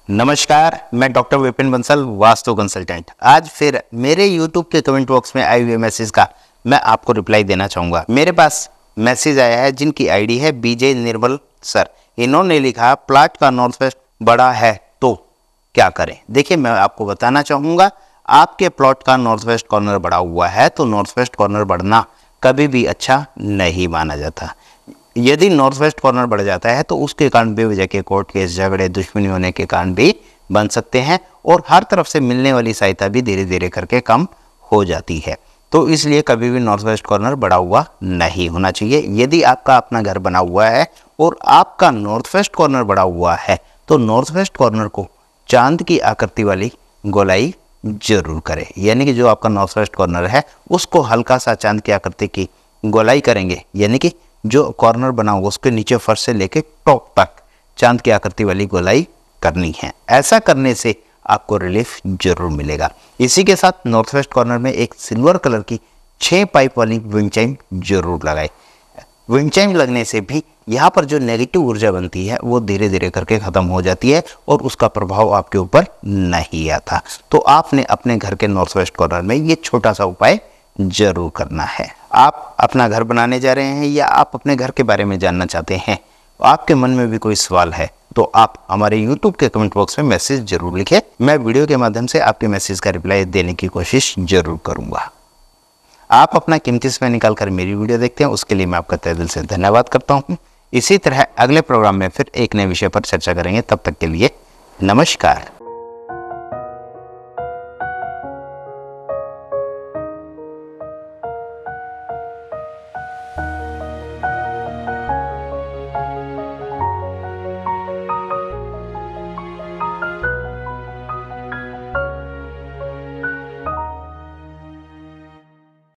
नमस्कार, मैं doctor Vipin Bansal, vastu consultant. आज फिर मेरे YouTube के कमेंट बॉक्स में आए हुए मैसेज का मैं आपको रिप्लाई देना चाहूँगा। मेरे पास मैसेज आया है जिनकी आईडी है बीजे निर्मल सर। इन्होंने लिखा, प्लाट का नॉर्थ वेस्ट बड़ा है तो क्या करें। देखिए, मैं आपको बताना चाहूँगा, आपके प्लॉट का नॉर्थ वेस्ट कॉर्नर बढ़ा हुआ है तो नॉर्थ वेस्ट कॉर्नर बढ़ना कभी भी अच्छा नहीं माना जाता। यदि नॉर्थ वेस्ट कॉर्नर बढ़ जाता है तो उसके कारण बेवजह के कोर्ट केस, झगड़े, दुश्मनी होने के कारण भी बन सकते हैं और हर तरफ से मिलने वाली सहायता भी धीरे धीरे करके कम हो जाती है। तो इसलिए कभी भी नॉर्थ वेस्ट कॉर्नर बढ़ा हुआ नहीं होना चाहिए। यदि आपका अपना घर बना हुआ है और आपका नॉर्थ वेस्ट कॉर्नर बढ़ा हुआ है तो नॉर्थ वेस्ट कॉर्नर को चांद की आकृति वाली गोलाई जरूर करें। यानी कि जो आपका नॉर्थ वेस्ट कॉर्नर है उसको हल्का सा चांद की आकृति की गोलाई करेंगे, यानी कि जो कॉर्नर बना हुआ उसके नीचे फर्श से लेके टॉप तक चांद की आकृति वाली गोलाई करनी है। ऐसा करने से आपको रिलीफ जरूर मिलेगा। इसी के साथ नॉर्थ वेस्ट कॉर्नर में एक सिल्वर कलर की 6 पाइप वाली विंड चाइम जरूर लगाए। विंड चाइम लगने से भी यहाँ पर जो नेगेटिव ऊर्जा बनती है वो धीरे धीरे करके ख़त्म हो जाती है और उसका प्रभाव आपके ऊपर नहीं आता। तो आपने अपने घर के नॉर्थ वेस्ट कॉर्नर में ये छोटा सा उपाय जरूर करना है। आप अपना घर बनाने जा रहे हैं या आप अपने घर के बारे में जानना चाहते हैं, आपके मन में भी कोई सवाल है तो आप हमारे YouTube के कमेंट बॉक्स में मैसेज जरूर लिखें। मैं वीडियो के माध्यम से आपके मैसेज का रिप्लाई देने की कोशिश जरूर करूंगा। आप अपना कीमती समय निकालकर मेरी वीडियो देखते हैं, उसके लिए मैं आपका तहे दिल से धन्यवाद करता हूं। इसी तरह अगले प्रोग्राम में फिर एक नए विषय पर चर्चा करेंगे। तब तक के लिए नमस्कार।